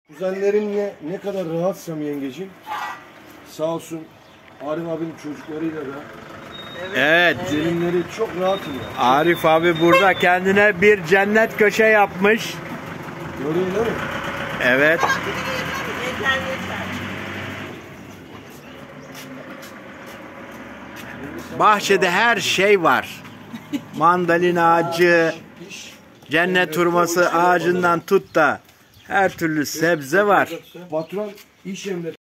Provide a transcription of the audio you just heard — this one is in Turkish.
Kuzenlerimle ne kadar rahatsam yengecim, sağ olsun Arif abinin çocuklarıyla da Evet. gelinleri çok rahatım ya. Arif abi burada kendine bir cennet köşe yapmış. Görüyorsun değil mi? Evet. Yeter. Bahçede her şey var. Mandalina ağacı, cennet hurması ağacından tut da her türlü sebze var. Patron iş emri